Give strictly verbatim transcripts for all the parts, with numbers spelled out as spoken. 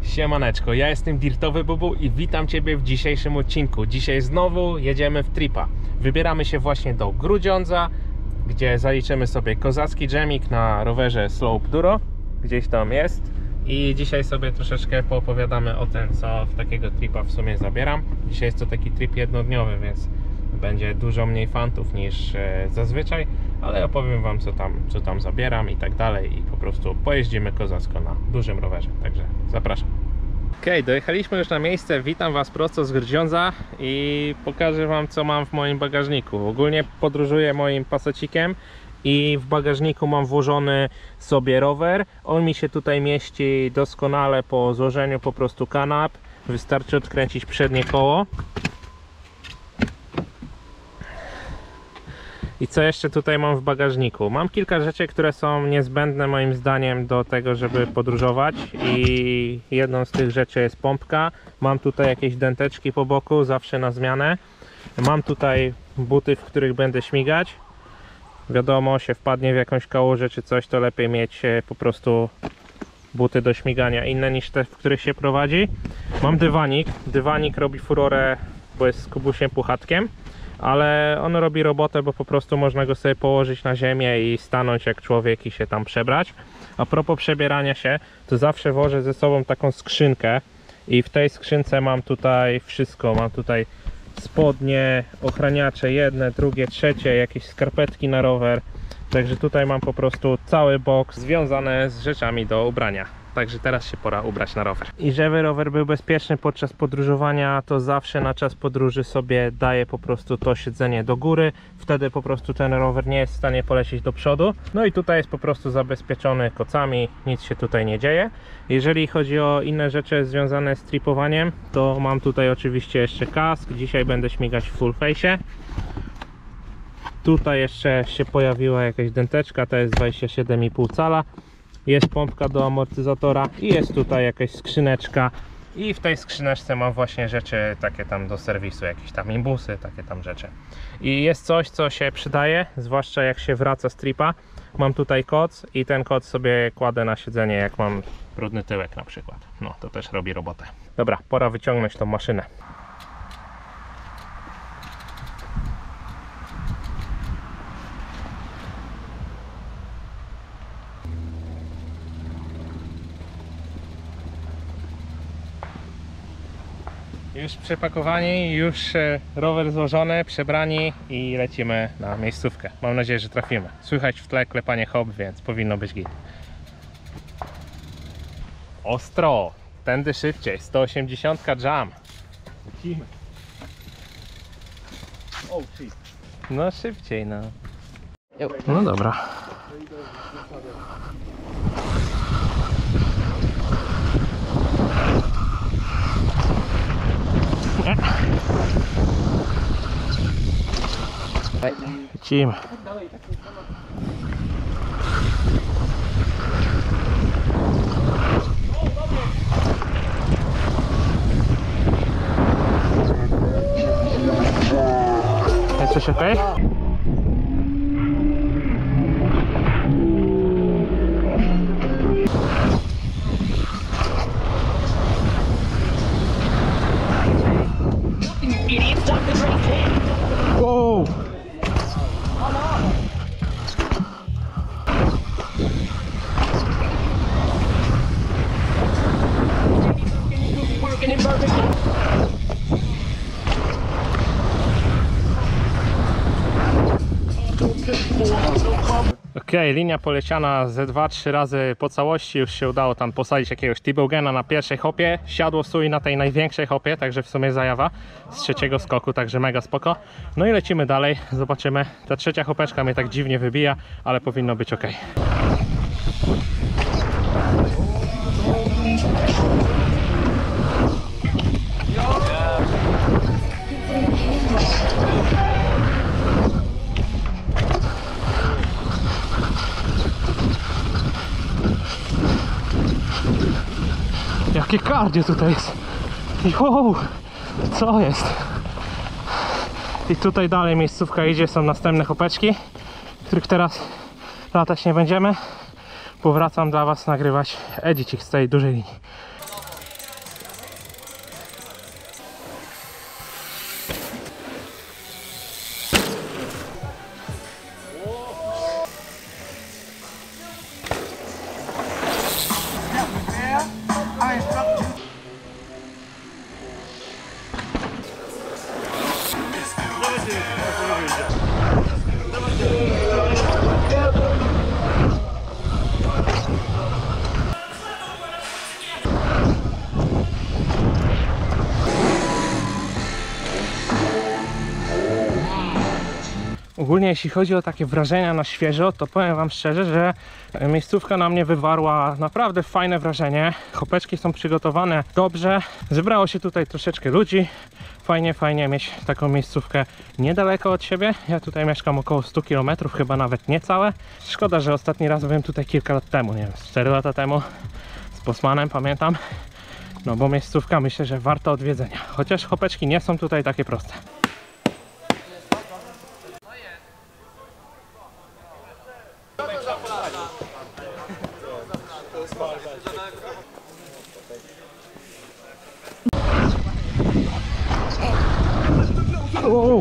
Siemaneczko, ja jestem Dirtowy Bubu i witam Ciebie w dzisiejszym odcinku. Dzisiaj znowu jedziemy w tripa. Wybieramy się właśnie do Grudziądza, gdzie zaliczymy sobie kozacki dżemik na rowerze Slope Duro. Gdzieś tam jest. I dzisiaj sobie troszeczkę poopowiadamy o tym, co w takiego tripa w sumie zabieram. Dzisiaj jest to taki trip jednodniowy, więc będzie dużo mniej fantów niż e, zazwyczaj, ale opowiem Wam, co tam, co tam zabieram i tak dalej, i po prostu pojeździmy kozacko na dużym rowerze, także zapraszam. Ok, dojechaliśmy już na miejsce. Witam Was prosto z Grudziądza i pokażę Wam, co mam w moim bagażniku. Ogólnie podróżuję moim pasecikiem i w bagażniku mam włożony sobie rower. On mi się tutaj mieści doskonale po złożeniu po prostu kanap. Wystarczy odkręcić przednie koło. I co jeszcze tutaj mam w bagażniku? Mam kilka rzeczy, które są niezbędne moim zdaniem do tego, żeby podróżować, i jedną z tych rzeczy jest pompka. Mam tutaj jakieś dęteczki po boku, zawsze na zmianę. Mam tutaj buty, w których będę śmigać. Wiadomo, się wpadnie w jakąś kałużę czy coś, to lepiej mieć po prostu buty do śmigania inne niż te, w których się prowadzi. Mam dywanik. Dywanik robi furorę, bo jest z Kubusiem Puchatkiem, ale on robi robotę, bo po prostu można go sobie położyć na ziemię i stanąć jak człowiek i się tam przebrać. A propos przebierania się, to zawsze wożę ze sobą taką skrzynkę i w tej skrzynce mam tutaj wszystko. Mam tutaj spodnie, ochraniacze, jedne, drugie, trzecie, jakieś skarpetki na rower. Także tutaj mam po prostu cały boks związany z rzeczami do ubrania. Także teraz się pora ubrać na rower. I żeby rower był bezpieczny podczas podróżowania, to zawsze na czas podróży sobie daję po prostu to siedzenie do góry. Wtedy po prostu ten rower nie jest w stanie polecieć do przodu. No i tutaj jest po prostu zabezpieczony kocami, nic się tutaj nie dzieje. Jeżeli chodzi o inne rzeczy związane z tripowaniem, to mam tutaj oczywiście jeszcze kask. Dzisiaj będę śmigać w full face. Tutaj jeszcze się pojawiła jakaś dęteczka, to jest dwadzieścia siedem i pół cala. Jest pompka do amortyzatora i jest tutaj jakaś skrzyneczka, i w tej skrzyneczce mam właśnie rzeczy takie tam do serwisu, jakieś tam imbusy, takie tam rzeczy. I jest coś, co się przydaje, zwłaszcza jak się wraca z tripa. Mam tutaj koc i ten koc sobie kładę na siedzenie, jak mam brudny tyłek na przykład. No, to też robi robotę. Dobra, pora wyciągnąć tą maszynę. Już przepakowani, już rower złożony, przebrani i lecimy na miejscówkę. Mam nadzieję, że trafimy. Słychać w tle klepanie hop, więc powinno być git. Ostro! Tędy szybciej, sto osiemdziesiąt jam. Lecimy. Oh, no szybciej, no. No dobra. Lecimy. Jest coś ok? Wow! Ok, linia poleciana ze dwa trzy razy po całości. Już się udało tam posadzić jakiegoś T-Bogena na pierwszej hopie. Siadło w sumie na tej największej hopie, także w sumie zajawa z trzeciego skoku, także mega spoko. No i lecimy dalej, zobaczymy. Ta trzecia hopeczka mnie tak dziwnie wybija, ale powinno być ok. Jakie kardio tutaj jest! Wow, co jest? I tutaj dalej miejscówka idzie, są następne hopeczki, których teraz latać nie będziemy. Powracam dla Was nagrywać editing z tej dużej linii. Ogólnie jeśli chodzi o takie wrażenia na świeżo, to powiem wam szczerze, że miejscówka na mnie wywarła naprawdę fajne wrażenie. Chopeczki są przygotowane dobrze, zebrało się tutaj troszeczkę ludzi. Fajnie, fajnie mieć taką miejscówkę niedaleko od siebie. Ja tutaj mieszkam około stu kilometrów, chyba nawet niecałe. Szkoda, że ostatni raz byłem tutaj kilka lat temu, nie wiem, cztery lata temu z Bosmanem, pamiętam. No bo miejscówka myślę, że warta odwiedzenia. Chociaż chopeczki nie są tutaj takie proste. Wow.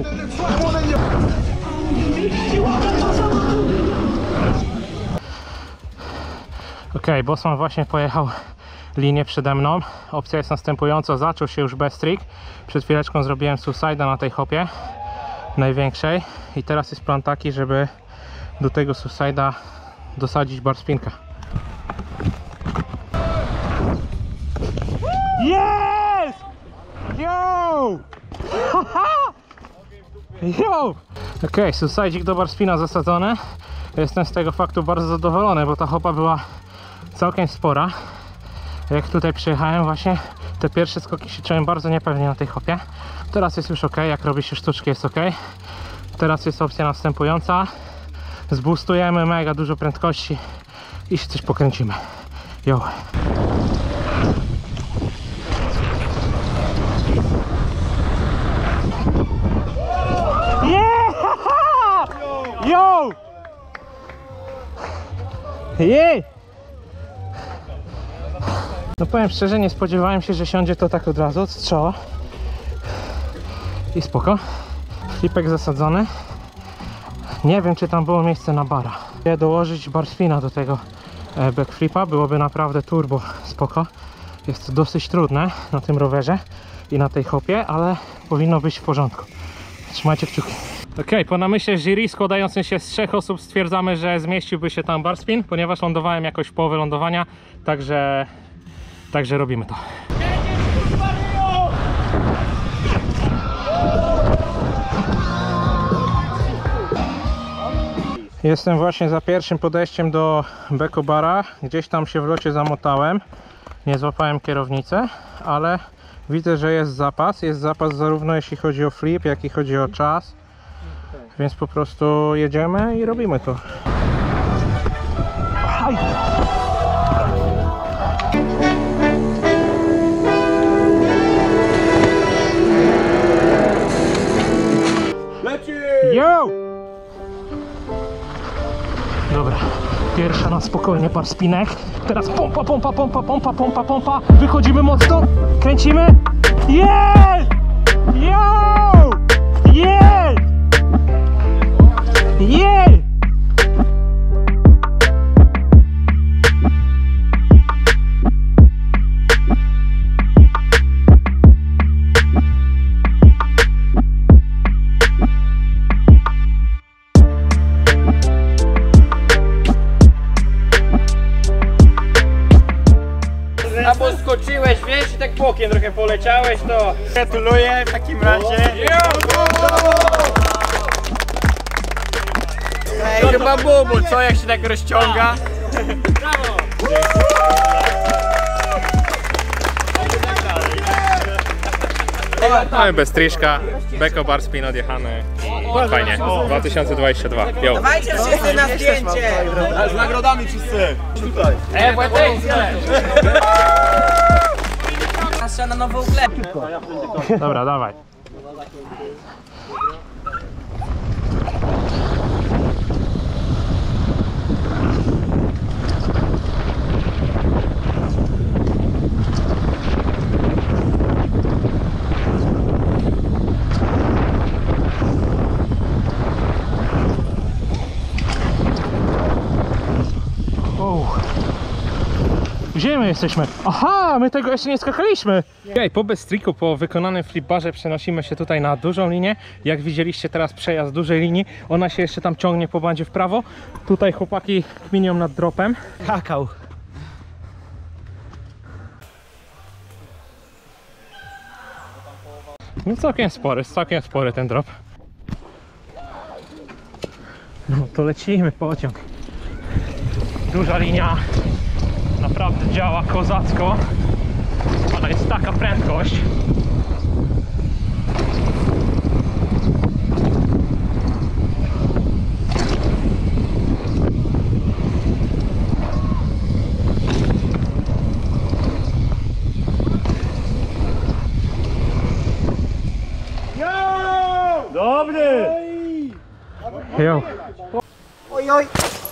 Ok, Bosman właśnie pojechał linię przede mną. Opcja jest następująca, zaczął się już best trick. Przed chwileczką zrobiłem suicide'a na tej hopie największej i teraz jest plan taki, żeby do tego suicide'a dosadzić bar spinka. Yes! Yo! Yo! Ok, suicide'ik do bar spina zasadzony. Jestem z tego faktu bardzo zadowolony, bo ta hopa była całkiem spora. Jak tutaj przyjechałem właśnie, te pierwsze skoki się czułem bardzo niepewnie na tej hopie. Teraz jest już ok, jak robi się sztuczki jest ok. Teraz jest opcja następująca. Zboostujemy mega dużo prędkości i się coś pokręcimy. Yo! Yeah! Yo! Yeah! No powiem szczerze, nie spodziewałem się, że siądzie to tak od razu od strzała. I spoko. Flipek zasadzony. Nie wiem, czy tam było miejsce na bara. Chcę dołożyć bar spina do tego backflipa, byłoby naprawdę turbo spoko. Jest to dosyć trudne na tym rowerze i na tej hopie, ale powinno być w porządku. Trzymajcie kciuki. Ok, po namyśle jury składającym się z trzech osób stwierdzamy, że zmieściłby się tam bar spin, ponieważ lądowałem jakoś w połowie lądowania, także, także robimy to. Jestem właśnie za pierwszym podejściem do bekobara. Gdzieś tam się w locie zamotałem. Nie złapałem kierownicy, ale widzę, że jest zapas. Jest zapas zarówno jeśli chodzi o flip, jak i chodzi o czas. Więc po prostu jedziemy i robimy to. Aj! Leci! Yo! Dobra, pierwsza na spokojnie par spinek. Teraz pompa, pompa, pompa, pompa, pompa, pompa. Wychodzimy mocno, kręcimy. Jest! Yo! Jest! Jest! Albo skoczyłeś, wiesz, i tak bokiem trochę poleciałeś, to gratuluję w takim razie. To chyba bubu, co, jak się tak rozciąga? Brawo! Mamy bez triszka, beko bar spin odjechany. Fajnie, dwa tysiące dwadzieścia dwa. Yo. Dawajcie wszyscy na zdjęcie! Z nagrodami wszyscy! Tutaj! Ej, Władysław! Nasza na nową glebę. Dobra, dawaj. Gdzie my jesteśmy? Aha, my tego jeszcze nie skakaliśmy! Okay, po beztriku, po wykonanym flipbarze przenosimy się tutaj na dużą linię. Jak widzieliście teraz przejazd dużej linii, ona się jeszcze tam ciągnie po bandzie w prawo. Tutaj chłopaki kminią nad dropem. Kakao. No całkiem spory, całkiem spory ten drop. No to lecimy, pociąg. Duża linia naprawdę działa kozacko, ale jest taka prędkość. Dobry! Jo. Oj, oj.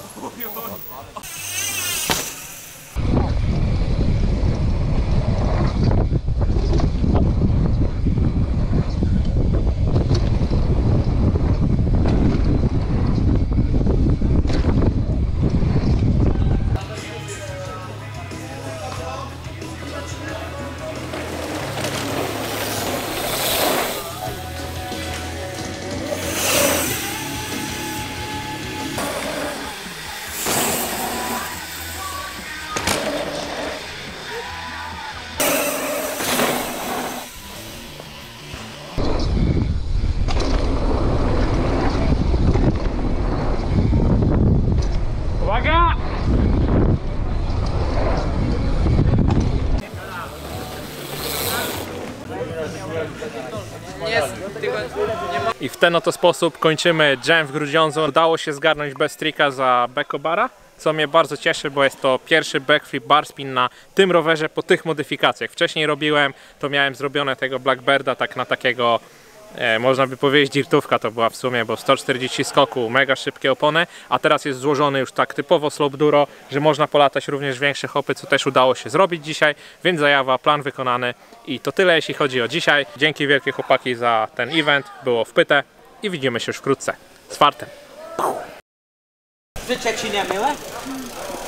Uwaga! I w ten oto sposób kończymy jam w Grudziądzu. Udało się zgarnąć bez trika za Bekobara, co mnie bardzo cieszy, bo jest to pierwszy backflip barspin na tym rowerze po tych modyfikacjach. Wcześniej robiłem, to miałem zrobione tego Blackbirda tak na takiego, e, można by powiedzieć dirtówka to była w sumie, bo sto czterdzieści skoku, mega szybkie opony, a teraz jest złożony już tak typowo slope duro, że można polatać również większe hopy, co też udało się zrobić dzisiaj, więc zajawa, plan wykonany i to tyle jeśli chodzi o dzisiaj. Dzięki wielkie chłopaki za ten event, było wpyte i widzimy się już wkrótce. Z fartem. Życzę ci nie mylę?